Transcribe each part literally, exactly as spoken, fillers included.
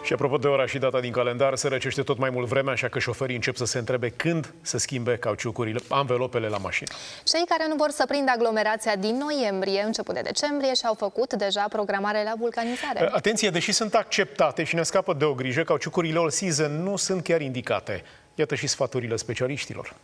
Și apropo de ora și data din calendar, se răcește tot mai mult vremea, așa că șoferii încep să se întrebe când să schimbe cauciucurile, anvelopele la mașină. Cei care nu vor să prindă aglomerația din noiembrie, început de decembrie, și-au făcut deja programare la vulcanizare. Atenție, deși sunt acceptate și ne scapă de o grijă, cauciucurile all season nu sunt chiar indicate. Iată și sfaturile specialiștilor.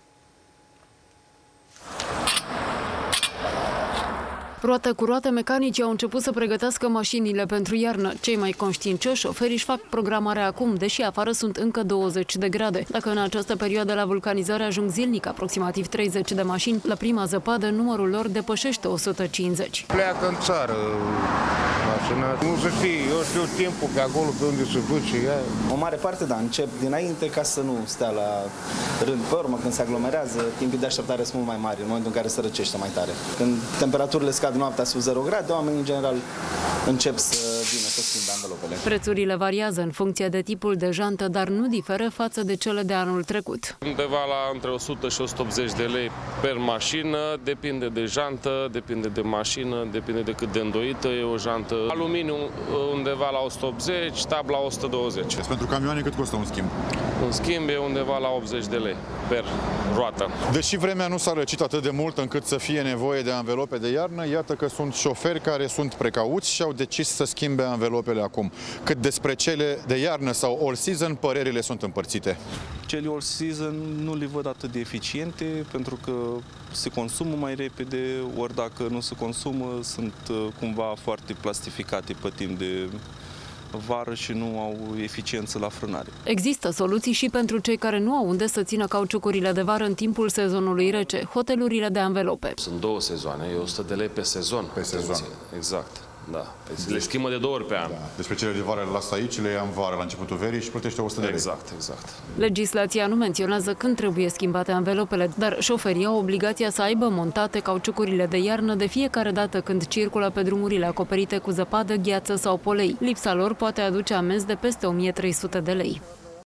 Roată cu roată, mecanicii au început să pregătească mașinile pentru iarnă. Cei mai conștiincioși șoferi își fac programarea acum, deși afară sunt încă douăzeci de grade. Dacă în această perioadă la vulcanizare ajung zilnic aproximativ treizeci de mașini, la prima zăpadă numărul lor depășește o sută cincizeci. Pleacă în țară mașina. Nu să știi, eu știu timpul pe acolo, pe unde se duce ea. O mare parte, da, încep dinainte ca să nu stea la rând. Pe urmă, când se aglomerează, timpul de așteptare sunt mult mai mari, în momentul în care se răcește mai tare. Când temperaturile scad noaptea sub zero grade, oamenii în general încep să vină să schimbe anvelopele. Prețurile variază în funcție de tipul de jantă, dar nu diferă față de cele de anul trecut. Undeva la între o sută și o sută optzeci de lei per mașină, depinde de jantă, depinde de mașină, depinde de cât de îndoită e o jantă. Aluminiu undeva la o sută optzeci, tabla o sută douăzeci. Pentru camioane cât costă un schimb? Un schimb e undeva la optzeci de lei per roată. Deși vremea nu s-a răcit atât de mult încât să fie nevoie de anvelope de iarnă, iată că sunt șoferi care sunt precauți și au decis să schimbe anvelopele acum. Cât despre cele de iarnă sau all season, părerile sunt împărțite. Cele all season nu le văd atât de eficiente pentru că se consumă mai repede, ori dacă nu se consumă, sunt cumva foarte plastificate pe timp de vară și nu au eficiență la frânare. Există soluții și pentru cei care nu au unde să țină cauciucurile de vară în timpul sezonului rece, hotelurile de anvelope. Sunt două sezoane, e o sută de lei pe sezon. Pe sezon. Exact. Da. Le schimbă de două ori pe an. Da. Despre cele de vară le las aici, le am vară la începutul verii și plătește o sută de lei. Exact, exact. Legislația nu menționează când trebuie schimbate anvelopele, dar șoferii au obligația să aibă montate cauciucurile de iarnă de fiecare dată când circulă pe drumurile acoperite cu zăpadă, gheață sau polei. Lipsa lor poate aduce amenzi de peste o mie trei sute de lei.